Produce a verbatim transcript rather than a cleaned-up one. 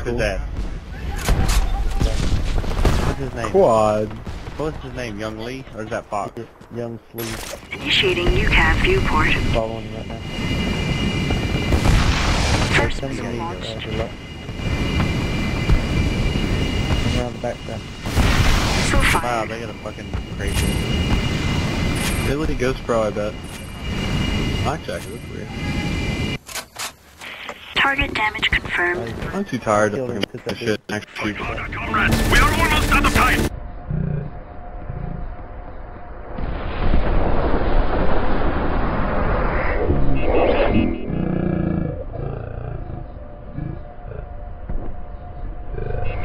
Slap his ass. What's his name? Quad. What's his name? Young Lee? Or is that Fox? Young Sleeve. Initiating U C A V viewport. Following him right now. First Send missile me, uh, launched. good luck. Around the backside. Missile Wow, fired. they got a fucking crazy. Ability Ghost Pro, I bet. Actually, actually, that's weird. Target damage confirmed. I'm too tired to Killed him fucking because this I shit next week. Comrades, we are almost at